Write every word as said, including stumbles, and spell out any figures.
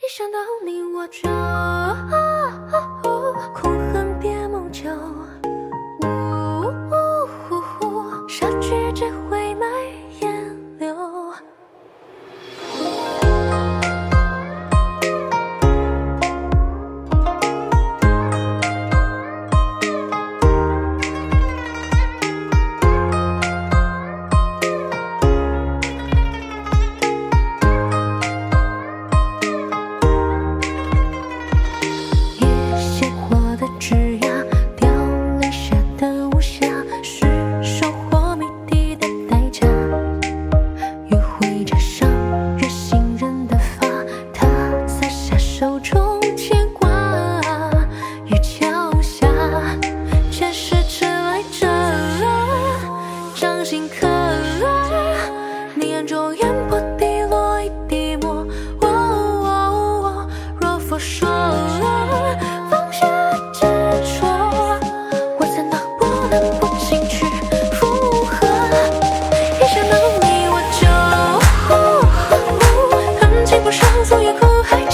一想到你我就空恨别梦久，杀去只会埋烟柳。手中牵挂，雨桥下，前世迟来者，掌心刻，你眼中烟波滴落一滴墨。哦哦哦，若佛说放下执着，我怎能不能不进去附和？一想到你我就恨情不上，总也苦海。